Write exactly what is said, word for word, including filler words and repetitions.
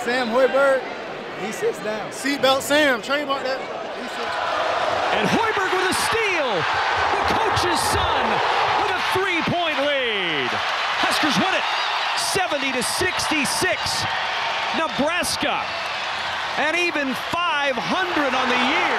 Sam Hoiberg, he sits down. Seatbelt Sam, trademark that. He sits. And Hoiberg with a steal. The coach's son with a three-point lead. Huskers win it, seventy to sixty-six. Nebraska, and even five hundred on the year.